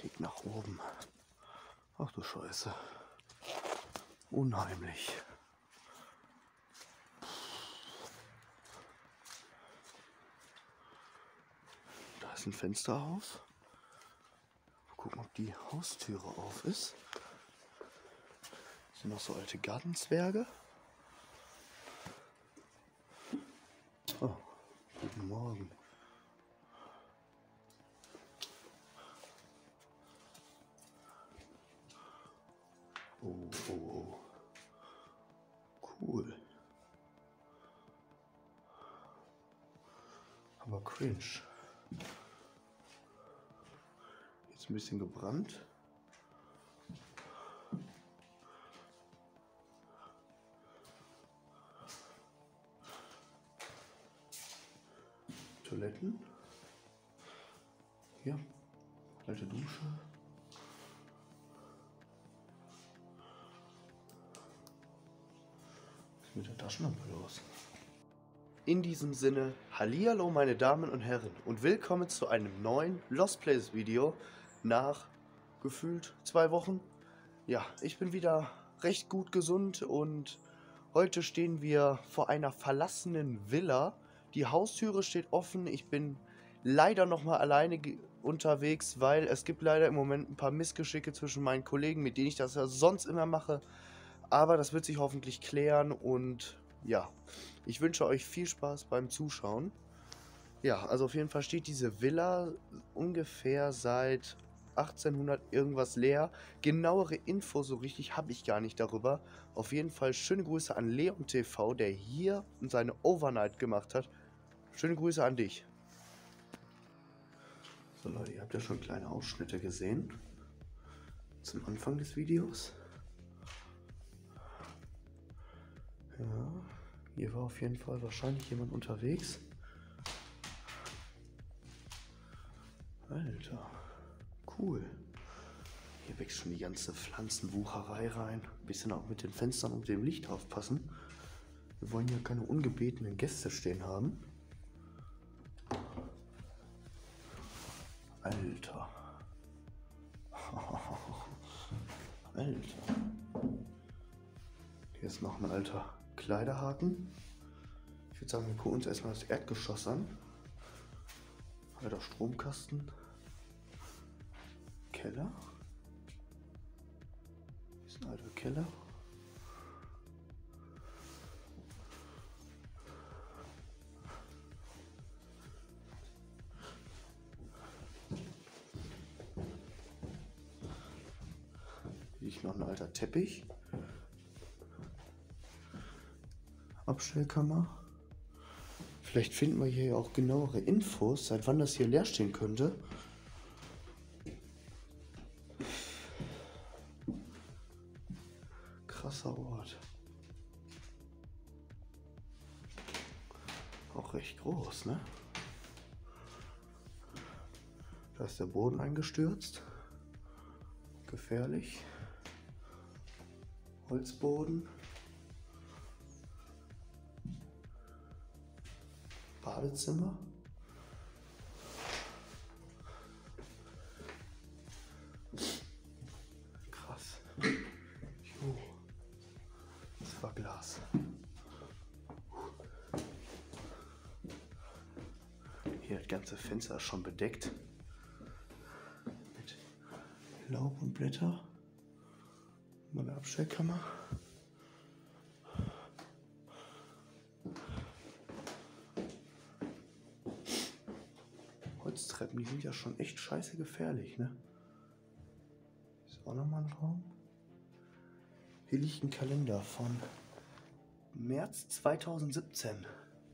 Weg nach oben. Ach du Scheiße. Unheimlich. Da ist ein Fensterhaus. Mal gucken, ob die Haustüre auf ist. Das sind noch so alte Gartenzwerge. Oh, guten Morgen. Oh, oh, oh. Cool. Aber cringe. Jetzt ein bisschen gebrannt. Toiletten. Hier. Alte Dusche. Was ist mit der Taschenlampe los? In diesem Sinne, hallihallo meine Damen und Herren und willkommen zu einem neuen Lost Place Video nach gefühlt 2 Wochen. Ja, ich bin wieder recht gut gesund und heute stehen wir vor einer verlassenen Villa. Die Haustüre steht offen, ich bin leider nochmal alleine unterwegs, weil es gibt leider im Moment ein paar Missgeschicke zwischen meinen Kollegen, mit denen ich das ja sonst immer mache. Aber das wird sich hoffentlich klären und ja, ich wünsche euch viel Spaß beim Zuschauen. Ja, also auf jeden Fall steht diese Villa ungefähr seit 1800 irgendwas leer. Genauere Infos so richtig habe ich gar nicht darüber. Auf jeden Fall schöne Grüße an Leon TV, der hier seine Overnight gemacht hat. Schöne Grüße an dich. So Leute, ihr habt ja schon kleine Ausschnitte gesehen zum Anfang des Videos. Ja, hier war auf jeden Fall wahrscheinlich jemand unterwegs. Alter, cool. Hier wächst schon die ganze Pflanzenwucherei rein. Ein bisschen auch mit den Fenstern und dem Licht aufpassen. Wir wollen ja keine ungebetenen Gäste stehen haben. Alter. Alter. Hier ist noch ein alter Kleiderhaken. Ich würde sagen, wir gucken uns erstmal das Erdgeschoss an. Alter Stromkasten. Keller. Hier ist ein alter Keller. Hier liegt noch ein alter Teppich. Abstellkammer. Vielleicht finden wir hier auch genauere Infos, seit wann das hier leer stehen könnte. Krasser Ort. Auch recht groß, ne? Da ist der Boden eingestürzt. Gefährlich. Holzboden. Badezimmer. Krass. Jo. Das war Glas. Hier das ganze Fenster ist schon bedeckt. Mit Laub und Blätter. Meine Abstellkammer. Holztreppen, die sind ja schon echt scheiße gefährlich, ne? Hier ist auch nochmal ein Raum. Hier liegt ein Kalender von März 2017.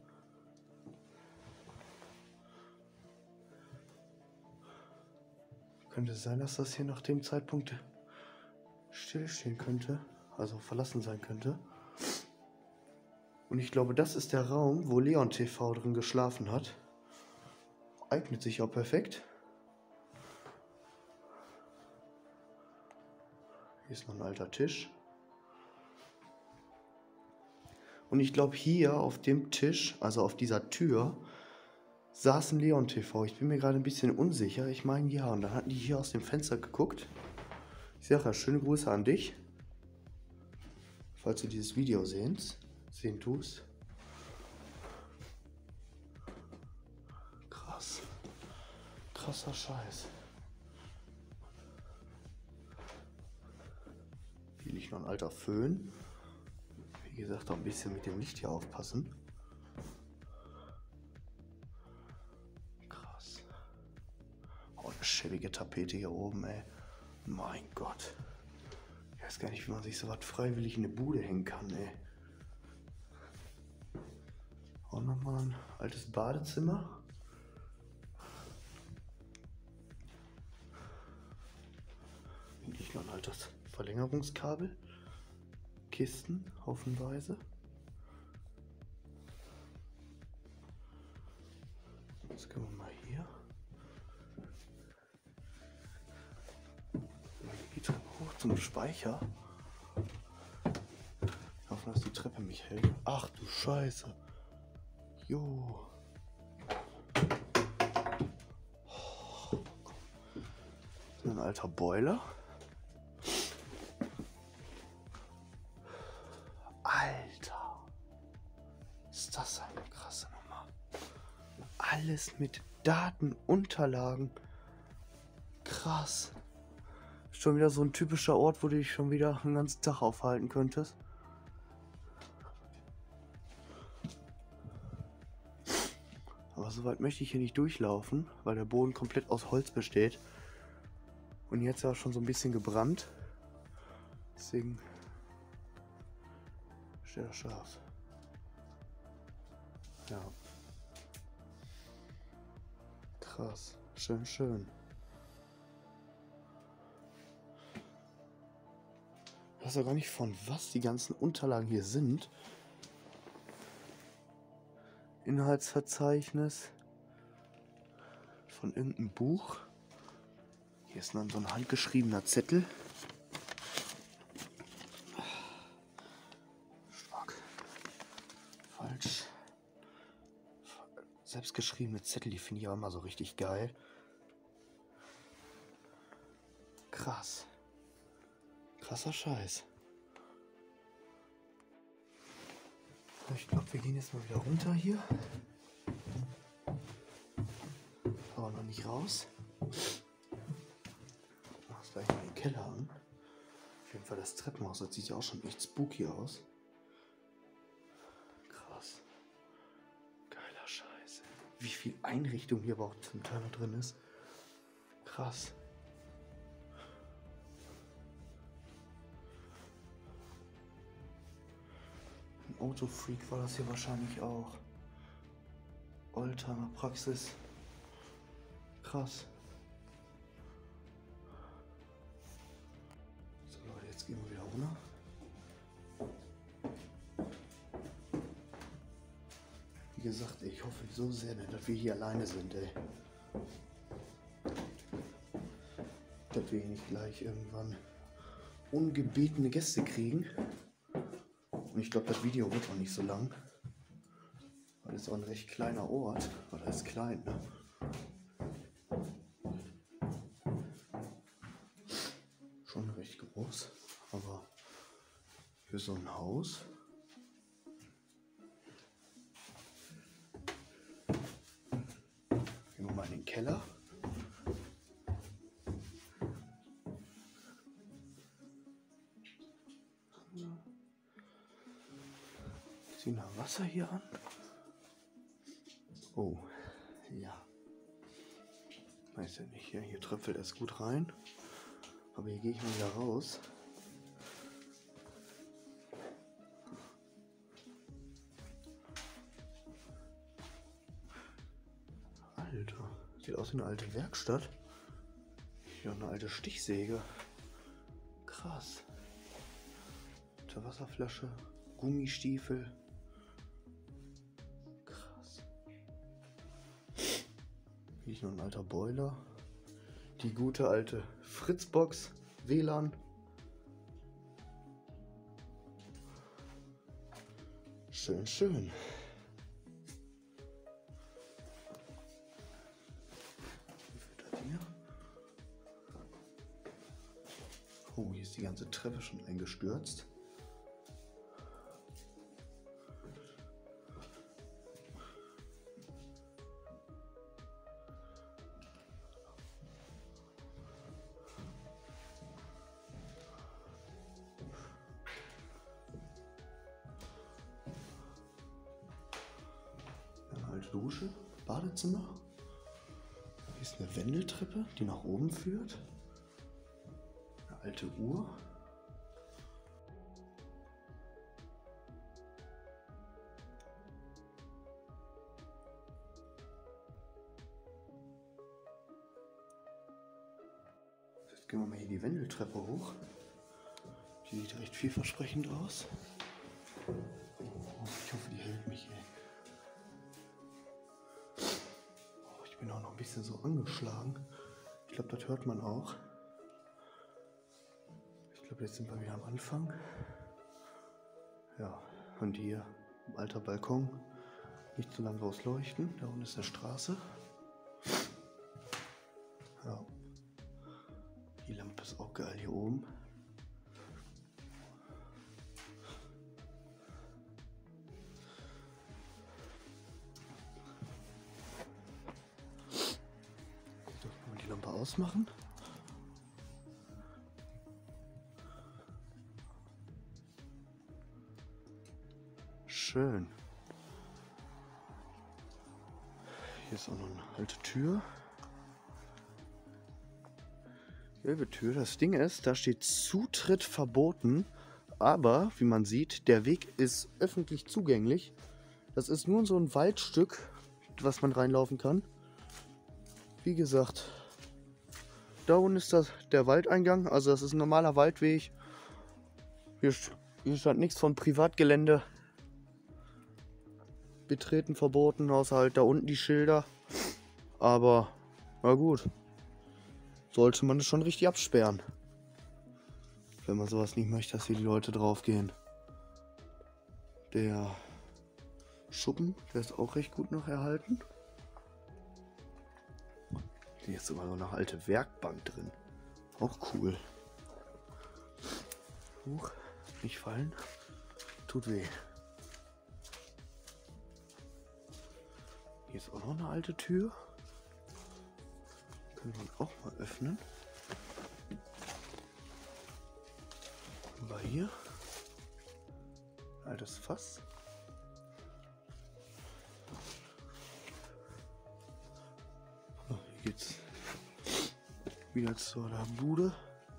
Könnte sein, dass das hier nach dem Zeitpunkt stillstehen könnte, also verlassen sein könnte. Und ich glaube, das ist der Raum, wo Leon TV drin geschlafen hat. Eignet sich auch perfekt. Hier ist noch ein alter Tisch. Und ich glaube, hier auf dem Tisch, also auf dieser Tür, saß in Leon TV. Ich bin mir gerade ein bisschen unsicher. Ich meine ja. Und dann hatten die hier aus dem Fenster geguckt. Ich sage ja, schöne Grüße an dich. Falls du dieses Video sehen tust. Krass. Krasser Scheiß. Hier liegt noch ein alter Föhn. Wie gesagt, auch ein bisschen mit dem Licht hier aufpassen. Krass. Oh, eine schäbige Tapete hier oben, ey. Mein Gott. Ich weiß gar nicht, wie man sich so was freiwillig in eine Bude hängen kann, ey. Auch nochmal ein altes Badezimmer. Hier liegt noch ein altes Verlängerungskabel. Kisten, haufenweise. Jetzt können wir mal hier. Die Treppe hoch zum Speicher. Ich hoffe, dass die Treppe mich hält. Ach du Scheiße. Jo. Oh, ein alter Boiler. Alter. Ist das eine krasse Nummer. Alles mit Daten, Unterlagen. Krass. Schon wieder so ein typischer Ort, wo du dich schon wieder einen ganzen Tag aufhalten könntest. Aber so weit möchte ich hier nicht durchlaufen, weil der Boden komplett aus Holz besteht. Und jetzt ja schon so ein bisschen gebrannt. Deswegen steht er scharf. Ja. Krass. Schön, schön. Ich weiß auch gar nicht, von was die ganzen Unterlagen hier sind. Inhaltsverzeichnis von irgendeinem Buch. Hier ist dann so ein handgeschriebener Zettel. Stark. Falsch. Selbstgeschriebene Zettel, die finde ich auch immer so richtig geil. Krass. Krasser Scheiß. Ich glaube, wir gehen jetzt mal wieder runter hier. Aber noch nicht raus. Mach's gleich mal den Keller an. Auf jeden Fall das Treppenhaus, das sieht ja auch schon echt spooky aus. Krass. Geiler Scheiß. Wie viel Einrichtung hier aber auch zum Teil noch drin ist. Krass. Autofreak war das hier wahrscheinlich auch. Oldtimer Praxis. Krass. So Leute, jetzt gehen wir wieder runter. Wie gesagt, ich hoffe so sehr, dass wir hier alleine sind, ey. Dass wir hier nicht gleich irgendwann ungebetene Gäste kriegen. Und ich glaube, das Video wird auch nicht so lang. Weil es auch ein recht kleiner Ort. Oder ist klein, ne? Schon recht groß. Aber für so ein Haus. Gehen wir mal in den Keller. Ziehen wir Wasser hier an. Oh, ja. Weiß ja nicht, ja, hier tröpfelt es gut rein. Aber hier gehe ich mal wieder raus. Alter, sieht aus wie eine alte Werkstatt. Hier eine alte Stichsäge. Krass. Alte Wasserflasche, Gummistiefel. Hier ist noch ein alter Boiler. Die gute alte Fritzbox, WLAN. Schön, schön. Oh, hier ist die ganze Treppe schon eingestürzt. Eine alte Dusche, Badezimmer. Hier ist eine Wendeltreppe, die nach oben führt. Eine alte Uhr. Jetzt gehen wir mal hier die Wendeltreppe hoch. Die sieht recht vielversprechend aus. Oh, ich hoffe, die hält mich hier. Oh, ich bin auch noch ein bisschen so angeschlagen. Ich glaube, das hört man auch. Ich glaube, jetzt sind wir wieder am Anfang. Ja, und hier ein alter Balkon. Nicht zu lang rausleuchten. Da unten ist eine Straße. Ja. Die Lampe ist auch geil hier oben. Dürfen wir die Lampe ausmachen? Schön. Hier ist auch noch eine alte Tür. Gelbe Tür. Das Ding ist, da steht Zutritt verboten. Aber, wie man sieht, der Weg ist öffentlich zugänglich. Das ist nur so ein Waldstück, was man reinlaufen kann. Wie gesagt, da unten ist der Waldeingang. Also das ist ein normaler Waldweg. Hier stand nichts von Privatgelände. Betreten verboten, außer halt da unten die Schilder. Aber, na gut. Sollte man es schon richtig absperren. Wenn man sowas nicht möchte, dass hier die Leute draufgehen. Der Schuppen, der ist auch recht gut noch erhalten. Hier ist sogar noch eine alte Werkbank drin. Auch cool. Huch, nicht fallen. Tut weh. Hier ist auch noch eine alte Tür. Können wir auch mal öffnen. Haben wir hier altes Fass. Oh, hier geht's wieder zur Bude.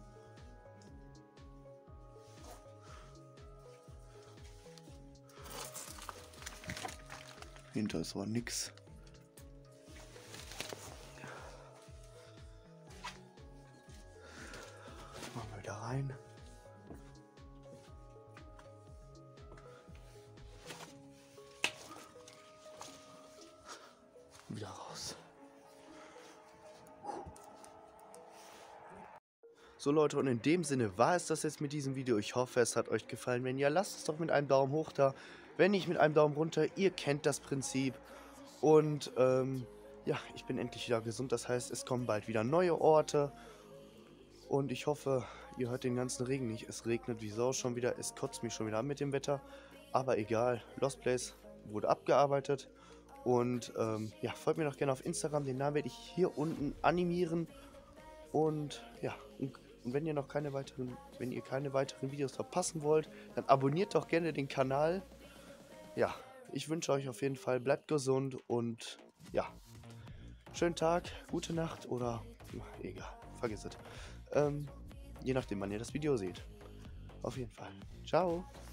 Hinter ist aber nix. Machen wir wieder rein. Wieder raus. So Leute, und in dem Sinne war es das jetzt mit diesem Video. Ich hoffe, es hat euch gefallen. Wenn ja, lasst es doch mit einem Daumen hoch da. Wenn nicht, mit einem Daumen runter. Ihr kennt das Prinzip. Und ja, ich bin endlich wieder gesund. Das heißt, es kommen bald wieder neue Orte. Und ich hoffe, ihr hört den ganzen Regen nicht. Es regnet wie Sau schon wieder. Es kotzt mich schon wieder an mit dem Wetter. Aber egal, Lost Place wurde abgearbeitet. Und ja, folgt mir doch gerne auf Instagram. Den Namen werde ich hier unten animieren. Und ja, und wenn ihr keine weiteren Videos verpassen wollt, dann abonniert doch gerne den Kanal. Ja, ich wünsche euch auf jeden Fall, bleibt gesund und ja, schönen Tag, gute Nacht oder egal, vergiss es. Je nachdem, wann ihr das Video seht. Auf jeden Fall. Ciao.